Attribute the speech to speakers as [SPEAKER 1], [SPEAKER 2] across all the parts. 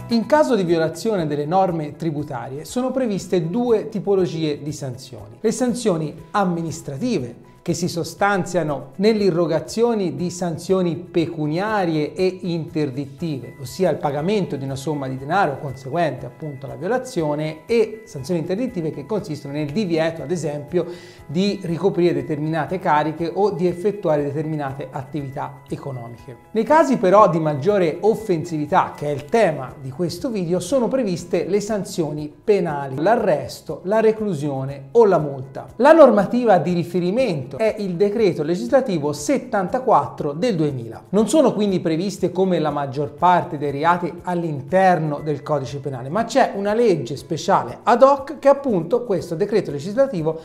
[SPEAKER 1] In caso di violazione delle norme tributarie sono previste due tipologie di sanzioni. Le sanzioni amministrative, che si sostanziano nell'irrogazione di sanzioni pecuniarie e interdittive, ossia il pagamento di una somma di denaro conseguente appunto alla violazione, e sanzioni interdittive che consistono nel divieto, ad esempio, di ricoprire determinate cariche o di effettuare determinate attività economiche. Nei casi però di maggiore offensività, che è il tema di questo video, sono previste le sanzioni penali, l'arresto, la reclusione o la multa. La normativa di riferimento è il decreto legislativo 74 del 2000. Non sono quindi previste, come la maggior parte dei reati, all'interno del codice penale, ma c'è una legge speciale ad hoc che è appunto questo decreto legislativo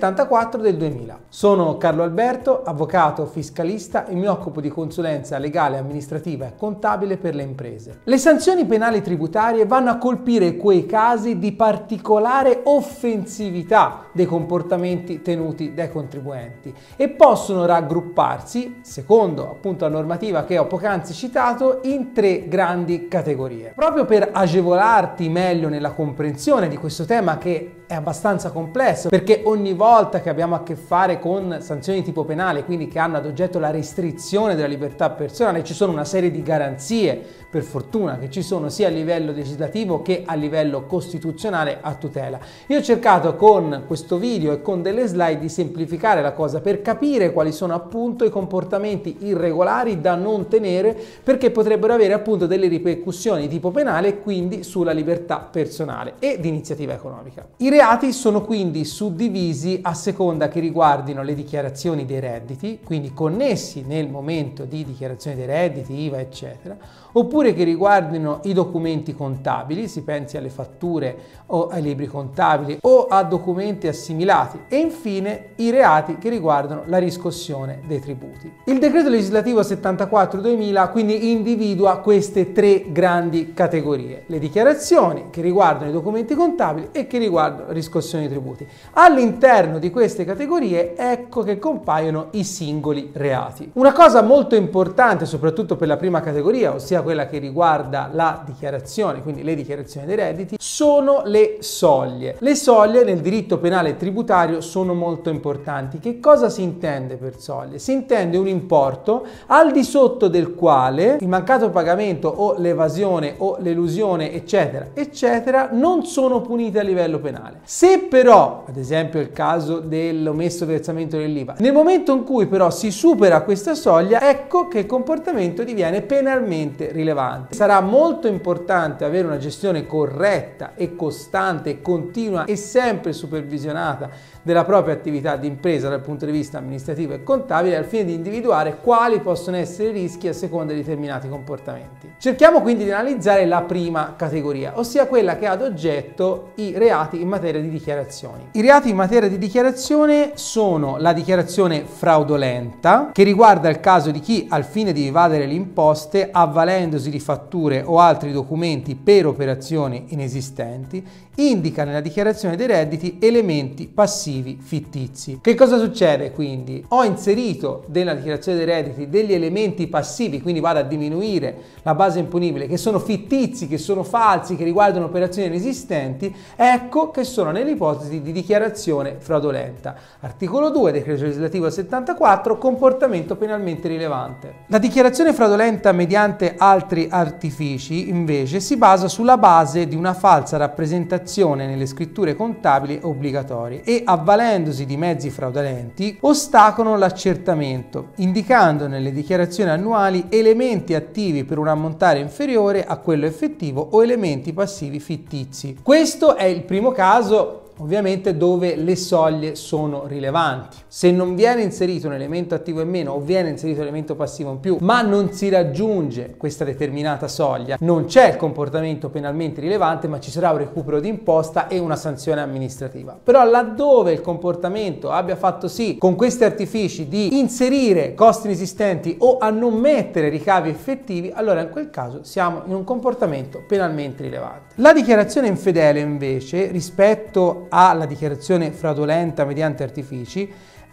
[SPEAKER 1] 74 del 2000. Sono Carlo Alberto, avvocato fiscalista e mi occupo di consulenza legale, amministrativa e contabile per le imprese. Le sanzioni penali tributarie vanno a colpire quei casi di particolare offensività dei comportamenti tenuti dai contribuenti e possono raggrupparsi, secondo appunto la normativa che ho poc'anzi citato, in tre grandi categorie. Proprio per agevolarti meglio nella comprensione di questo tema, che è abbastanza complesso, perché ogni volta che abbiamo a che fare con sanzioni di tipo penale, quindi che hanno ad oggetto la restrizione della libertà personale, ci sono una serie di garanzie, per fortuna, che ci sono sia a livello legislativo che a livello costituzionale a tutela. Io ho cercato con questo video e con delle slide di semplificare la cosa per capire quali sono appunto i comportamenti irregolari da non tenere, perché potrebbero avere appunto delle ripercussioni di tipo penale e quindi sulla libertà personale e di iniziativa economica. I reati sono quindi suddivisi a seconda che riguardino le dichiarazioni dei redditi, quindi connessi nel momento di dichiarazione dei redditi, IVA eccetera, oppure che riguardino i documenti contabili, si pensi alle fatture o ai libri contabili o a documenti assimilati, e infine i reati che riguardano la riscossione dei tributi. Il decreto legislativo 74/2000 quindi individua queste tre grandi categorie: le dichiarazioni che riguardano i documenti contabili e che riguardano la riscossione dei tributi. All'interno di queste categorie ecco che compaiono i singoli reati. Una cosa molto importante, soprattutto per la prima categoria, ossia quella che riguarda la dichiarazione, quindi le dichiarazioni dei redditi, sono le soglie. Le soglie nel diritto penale tributario sono molto importanti. Che cosa si intende per soglie? Si intende un importo al di sotto del quale il mancato pagamento o l'evasione o l'elusione eccetera eccetera non sono punite a livello penale. Se però, ad esempio il caso dell'omesso versamento dell'IVA, nel momento in cui però si supera questa soglia, ecco che il comportamento diviene penalmente rilevante. Sarà molto importante avere una gestione corretta e costante, continua e sempre supervisionata della propria attività di impresa dal punto di vista amministrativo e contabile, al fine di individuare quali possono essere i rischi a seconda di determinati comportamenti. Cerchiamo quindi di analizzare la prima categoria, ossia quella che ha ad oggetto i reati in materia di dichiarazioni. I reati in materia di dichiarazione sono la dichiarazione fraudolenta, che riguarda il caso di chi, al fine di evadere le imposte, avvalendosi di fatture o altri documenti per operazioni inesistenti, indica nella dichiarazione dei redditi elementi passivi fittizi. Che cosa succede quindi? Ho inserito nella dichiarazione dei redditi degli elementi passivi, quindi vado a diminuire la base imponibile, che sono fittizi, che sono falsi, che riguardano operazioni inesistenti, ecco che sono nell'ipotesi di dichiarazione fraudolenta. Articolo 2, decreto legislativo 74, comportamento penalmente rilevante. La dichiarazione fraudolenta mediante altri artifici, invece, si basa sulla base di una falsa rappresentazione nelle scritture contabili obbligatorie e, avvalendosi di mezzi fraudolenti, ostacolano l'accertamento, indicando nelle dichiarazioni annuali elementi attivi per un ammontare inferiore a quello effettivo o elementi passivi fittizi. Questo è il primo caso, ovviamente, dove le soglie sono rilevanti. Se non viene inserito un elemento attivo in meno o viene inserito un elemento passivo in più, ma non si raggiunge questa determinata soglia, non c'è il comportamento penalmente rilevante, ma ci sarà un recupero di imposta e una sanzione amministrativa. Però laddove il comportamento abbia fatto sì, con questi artifici, di inserire costi inesistenti o a non mettere ricavi effettivi, allora in quel caso siamo in un comportamento penalmente rilevante. La dichiarazione infedele, invece, rispetto alla dichiarazione fraudolenta mediante artifici,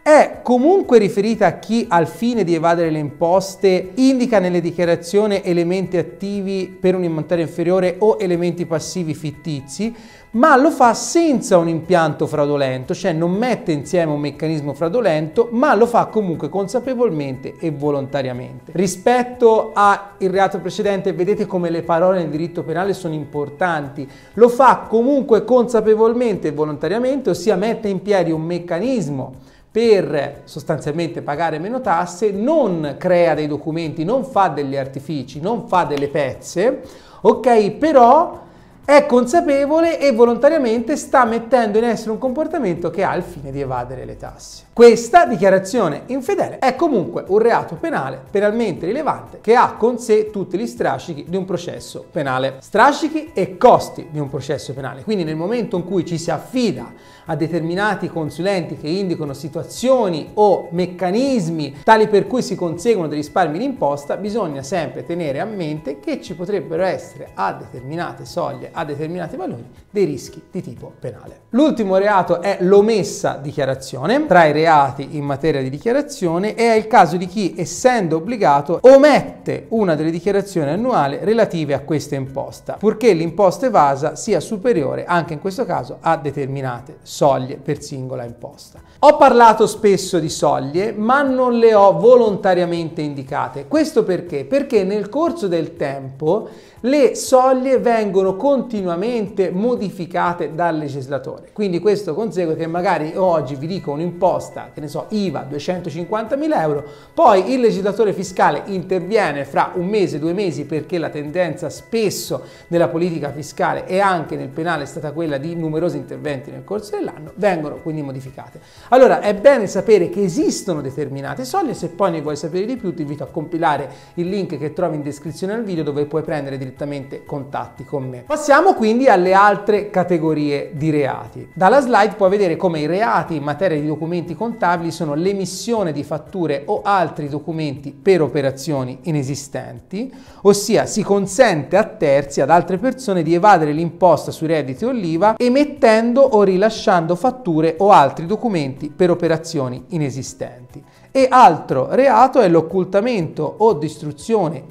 [SPEAKER 1] È comunque riferita a chi al fine di evadere le imposte indica nelle dichiarazioni elementi attivi per un ammontare inferiore o elementi passivi fittizi, ma lo fa senza un impianto fraudolento, cioè non mette insieme un meccanismo fraudolento, ma lo fa comunque consapevolmente e volontariamente. Rispetto al reato precedente, vedete come le parole nel diritto penale sono importanti. Lo fa comunque consapevolmente e volontariamente, ossia mette in piedi un meccanismo per sostanzialmente pagare meno tasse, non crea dei documenti, non fa degli artifici, non fa delle pezze, ok? Però è consapevole e volontariamente sta mettendo in essere un comportamento che ha il fine di evadere le tasse. Questa dichiarazione infedele è comunque un reato penale penalmente rilevante che ha con sé tutti gli strascichi di un processo penale. Strascichi e costi di un processo penale. Quindi nel momento in cui ci si affida a determinati consulenti che indicano situazioni o meccanismi tali per cui si conseguono dei risparmi d'imposta, bisogna sempre tenere a mente che ci potrebbero essere a determinate soglie, a determinati valori, dei rischi di tipo penale. L'ultimo reato è l'omessa dichiarazione. Tra i reati in materia di dichiarazione è il caso di chi, essendo obbligato, omette una delle dichiarazioni annuali relative a questa imposta, purché l'imposta evasa sia superiore anche in questo caso a determinate soglie per singola imposta. Ho parlato spesso di soglie, ma non le ho volontariamente indicate. Questo perché? Perché nel corso del tempo le soglie vengono continuamente modificate dal legislatore. Quindi questo consegue che magari oggi vi dico un'imposta, che ne so, IVA 250.000 euro, poi il legislatore fiscale interviene fra un mese, 2 mesi, perché la tendenza spesso nella politica fiscale e anche nel penale è stata quella di numerosi interventi nel corso dell'anno, vengono quindi modificate. Allora è bene sapere che esistono determinate soglie. Se poi ne vuoi sapere di più ti invito a compilare il link che trovi in descrizione al video, dove puoi prendere direttamente contatti con me. Passiamo quindi alle altre categorie di reati. Dalla slide puoi vedere come i reati in materia di documenti contabili sono l'emissione di fatture o altri documenti per operazioni inesistenti, ossia si consente a terzi, ad altre persone, di evadere l'imposta sui redditi o l'IVA emettendo o rilasciando fatture o altri documenti per operazioni inesistenti. E altro reato è l'occultamento o distruzione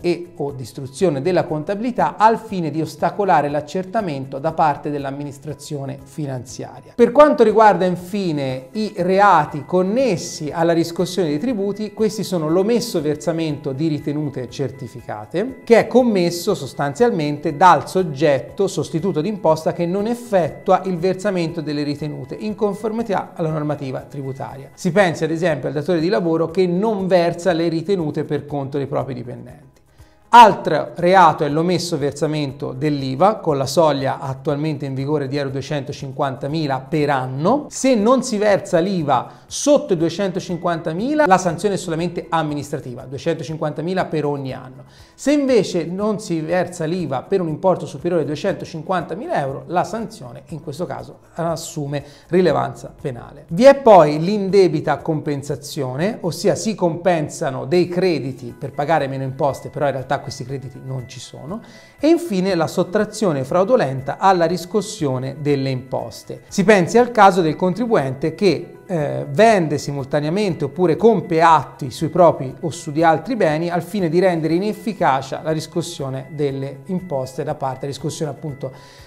[SPEAKER 1] della contabilità al fine di ostacolare l'accertamento da parte dell'amministrazione finanziaria. Per quanto riguarda infine i reati connessi alla riscossione dei tributi, questi sono l'omesso versamento di ritenute certificate, che è commesso sostanzialmente dal soggetto sostituto d'imposta che non effettua il versamento delle ritenute in conformità alla normativa tributaria. Si pensi ad esempio al datore di lavoro che non versa le ritenute per conto dei propri dipendenti. Altro reato è l'omesso versamento dell'IVA, con la soglia attualmente in vigore di euro 250.000 per anno. Se non si versa l'IVA sotto i 250.000, la sanzione è solamente amministrativa, 250.000 per ogni anno. Se invece non si versa l'IVA per un importo superiore ai 250.000 euro, la sanzione in questo caso assume rilevanza penale. Vi è poi l'indebita compensazione, ossia si compensano dei crediti per pagare meno imposte, però in realtà questi crediti non ci sono. E infine la sottrazione fraudolenta alla riscossione delle imposte. Si pensi al caso del contribuente che vende simultaneamente oppure compie atti sui propri o su di altri beni al fine di rendere inefficace la riscossione delle imposte da parte, riscossione appunto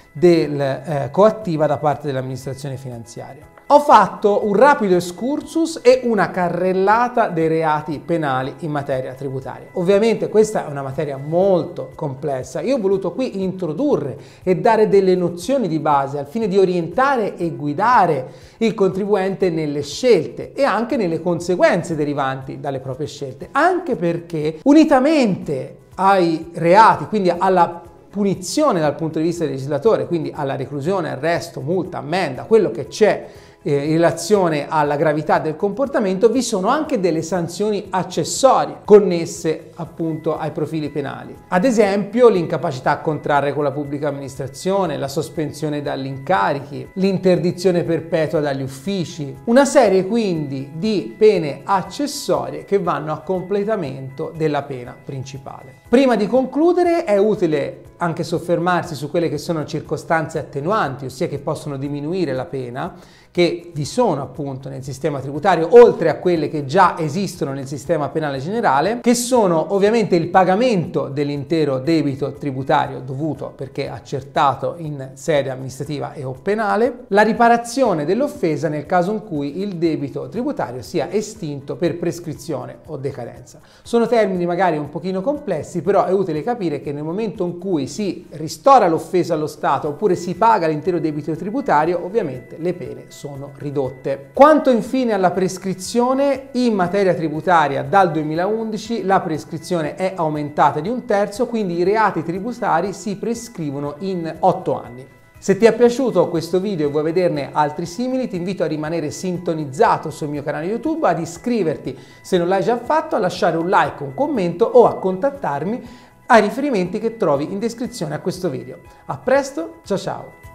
[SPEAKER 1] coattiva da parte dell'amministrazione finanziaria. Ho fatto un rapido excursus e una carrellata dei reati penali in materia tributaria. Ovviamente questa è una materia molto complessa. Io ho voluto qui introdurre e dare delle nozioni di base al fine di orientare e guidare il contribuente nelle scelte e anche nelle conseguenze derivanti dalle proprie scelte, anche perché unitamente ai reati, quindi alla punizione dal punto di vista del legislatore, quindi alla reclusione, arresto, multa, ammenda, quello che c'è in relazione alla gravità del comportamento, vi sono anche delle sanzioni accessorie connesse appunto ai profili penali. Ad esempio l'incapacità a contrarre con la pubblica amministrazione, la sospensione dagli incarichi, l'interdizione perpetua dagli uffici, una serie quindi di pene accessorie che vanno a completamento della pena principale. Prima di concludere è utile anche soffermarsi su quelle che sono circostanze attenuanti, ossia che possono diminuire la pena, che vi sono appunto nel sistema tributario, oltre a quelle che già esistono nel sistema penale generale, che sono ovviamente il pagamento dell'intero debito tributario dovuto perché accertato in sede amministrativa e o penale, la riparazione dell'offesa nel caso in cui il debito tributario sia estinto per prescrizione o decadenza. Sono termini magari un pochino complessi, però è utile capire che nel momento in cui si ristora l'offesa allo Stato oppure si paga l'intero debito tributario, ovviamente le pene sono ridotte. Quanto infine alla prescrizione, in materia tributaria dal 2011 la prescrizione è aumentata di 1/3, quindi i reati tributari si prescrivono in 8 anni. Se ti è piaciuto questo video e vuoi vederne altri simili, ti invito a rimanere sintonizzato sul mio canale YouTube, ad iscriverti se non l'hai già fatto, a lasciare un like, un commento o a contattarmi ai riferimenti che trovi in descrizione a questo video. A presto, ciao ciao!